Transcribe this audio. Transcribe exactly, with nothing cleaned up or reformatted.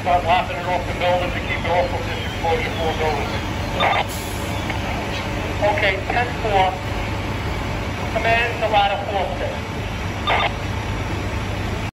Start lopping it off the building to keep it off of this enclosure four building. Okay, ten four. Command the ladder four six.